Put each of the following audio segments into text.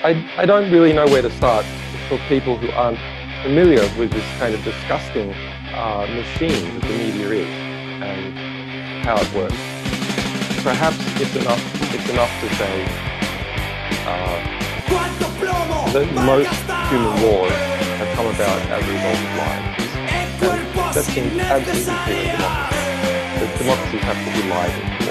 I don't really know where to start for people who aren't familiar with this kind of disgusting machine that the media is and how it works. Perhaps it's enough to say that most human wars have come about as a result of lies. And that seems absolutely clear in democracy. That democracies have to be lied into.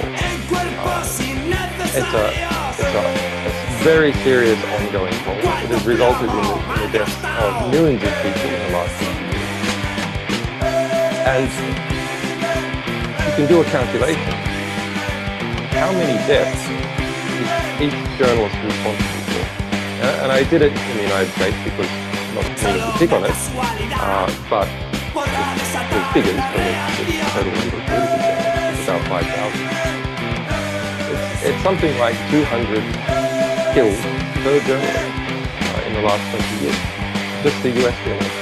It's a very serious ongoing problem. It has resulted in the deaths of millions of people in the last 50 years. And you can do a calculation. How many deaths is each journalist responsible for? And I did it in the United States because I'm not meaning to pick on it, but the figures for the total number of political journalists is about 5,000. It's something like 200 killed per journalist in the last 20 years. Just the US journalists.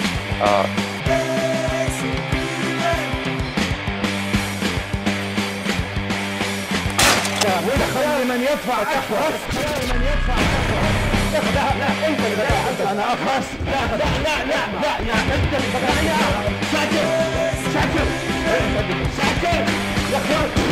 من يدفع أخرس لا أنت اللي بدأت أنا أخرس لا يا أنت اللي بدأت ساكت يا أخوان